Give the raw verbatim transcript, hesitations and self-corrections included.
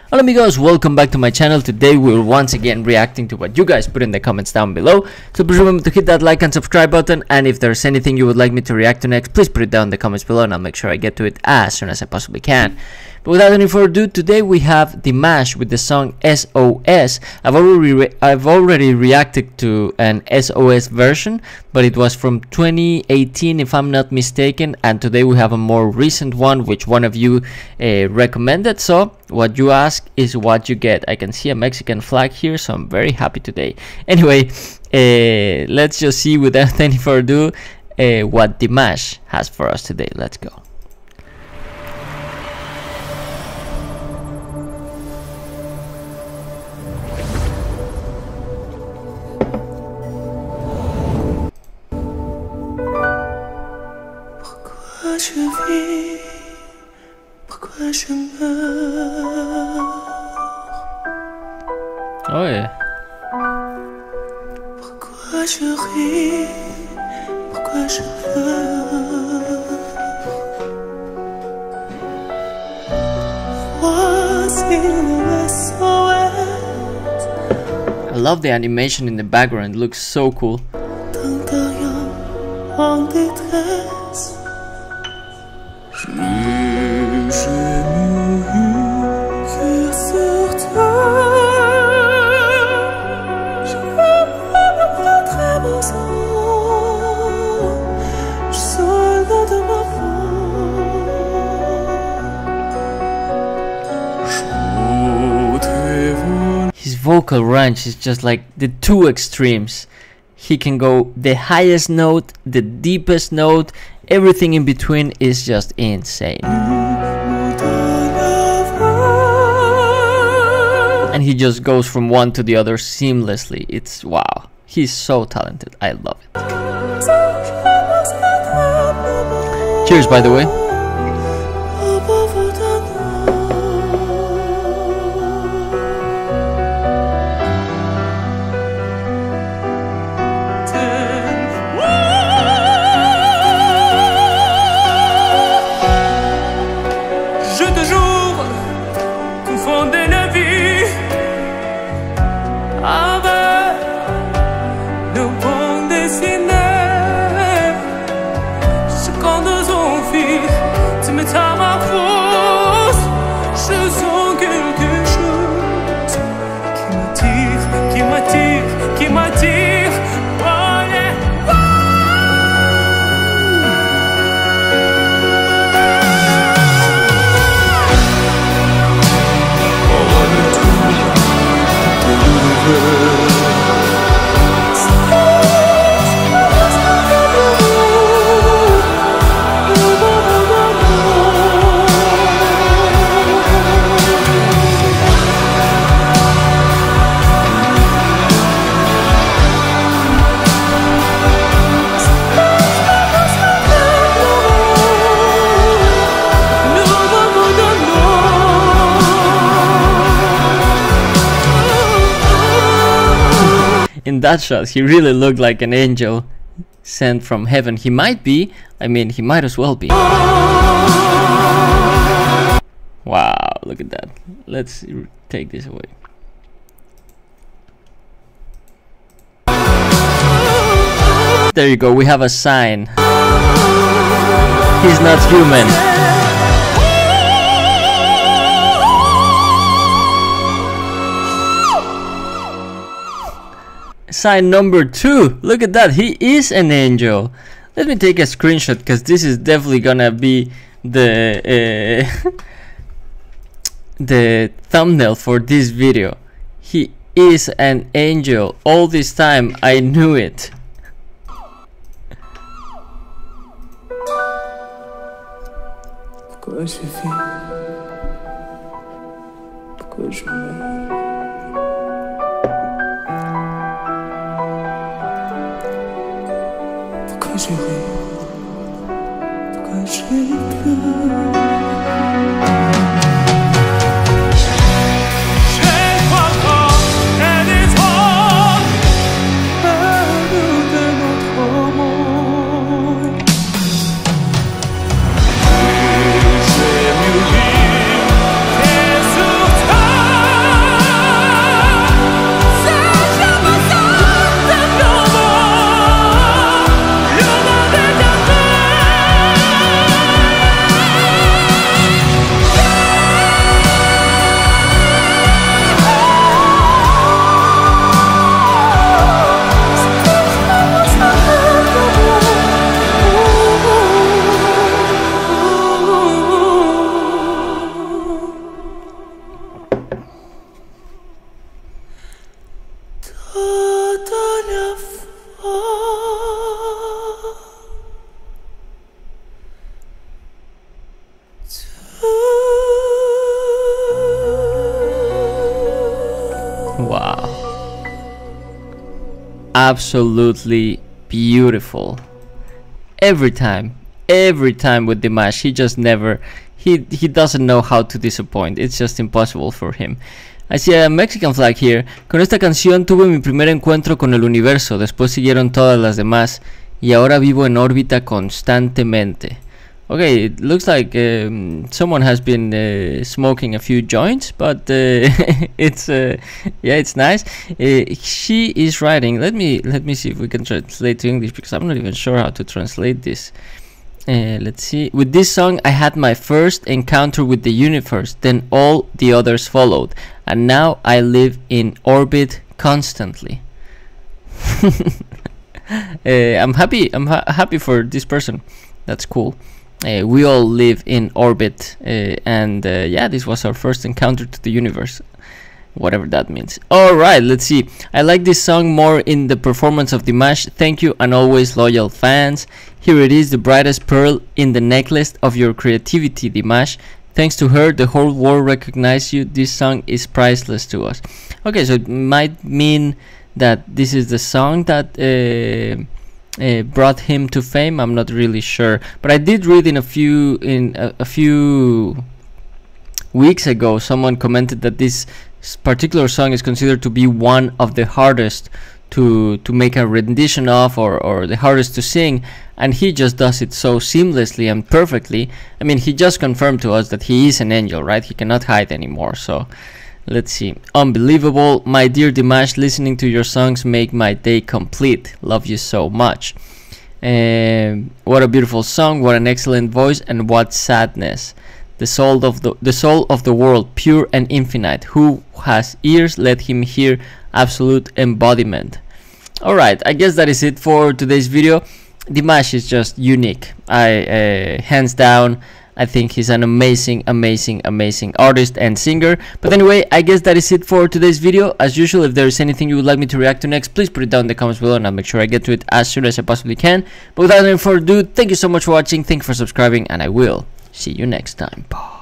Hello amigos, welcome back to my channel. Today we're once again reacting to what you guys put in the comments down below. So please remember to hit that like and subscribe button, and if there's anything you would like me to react to next, please put it down in the comments below and I'll make sure I get to it as soon as I possibly can. But without any further ado, today we have Dimash with the song S O S. I've already re I've already reacted to an S O S version, but it was from twenty eighteen if I'm not mistaken, and today we have a more recent one which one of you uh, recommended. So what you ask is what you get. I can see a Mexican flag here, so I'm very happy today. Anyway, uh, let's just see without any further ado uh, what Dimash has for us today. Let's go. Je vis, pourquoi je meurs? Oh yeah. Pourquoi je ris, pourquoi je pleure? Voici le S O S. I love the animation in the background, it looks so cool. Tant d'ariens en détresse. J'ai mouru que sur toi. Je me très beau sang. Je soldat de ma peau. His vocal range is just like the two extremes. He can go the highest note, the deepest note, everything in between is just insane. And he just goes from one to the other seamlessly. It's wow. He's so talented. I love it. Cheers, by the way. Tu métamorphoses, je sens quelque chose qui m'attire, qui m'attire, qui m'attire. Oh yeah. In that shot, he really looked like an angel sent from heaven. He might be, I mean, he might as well be. Wow, look at that. Let's take this away. There you go, we have a sign. He's not human. Sign number two. Look at that, he is an angel. Let me take a screenshot because this is definitely gonna be the uh, the thumbnail for this video. He is an angel. All this time I knew it. Pourquoi je vis? Pourquoi je meurs? Pourquoi je ris? Pourquoi je pleure? J'ai mieux vivre que sur toi. Wow. Absolutely beautiful. Every time, every time with Dimash, he just never, he, he doesn't know how to disappoint. It's just impossible for him. I see a Mexican flag here. Con esta canción tuve mi primer encuentro con el universo. Después siguieron todas las demás. Y ahora vivo en órbita constantemente. Okay, it looks like um, someone has been uh, smoking a few joints, but uh, it's uh, yeah, it's nice. Uh, she is writing. Let me let me see if we can translate to English, because I'm not even sure how to translate this. Uh, let's see. With this song, I had my first encounter with the universe. Then all the others followed, and now I live in orbit constantly. uh, I'm happy. I'm ha happy for this person. That's cool. Uh, we all live in orbit, uh, and uh, yeah, this was our first encounter to the universe, whatever that means. Alright, let's see. I like this song more in the performance of Dimash. Thank you, and always loyal fans. Here it is, the brightest pearl in the necklace of your creativity, Dimash. Thanks to her, the whole world recognizes you. This song is priceless to us. Okay, so it might mean that this is the song that uh, Uh, brought him to fame. I'm not really sure, but I did read in a few in a, a few weeks ago, someone commented that this particular song is considered to be one of the hardest to to make a rendition of, or or the hardest to sing, and he just does it so seamlessly and perfectly. I mean, he just confirmed to us that he is an angel, right? He cannot hide anymore. So let's see. Unbelievable. My dear Dimash, listening to your songs make my day complete. Love you so much. Um, what a beautiful song. What an excellent voice. And what sadness. The soul of the the soul of the world, pure and infinite. Who has ears, let him hear. Absolute embodiment. Alright, I guess that is it for today's video. Dimash is just unique. I uh, hands down, I think he's an amazing, amazing, amazing artist and singer. But anyway, I guess that is it for today's video. As usual, if there is anything you would like me to react to next, please put it down in the comments below, and I'll make sure I get to it as soon as I possibly can. But without any further ado, thank you so much for watching, thank you for subscribing, and I will see you next time. Bye.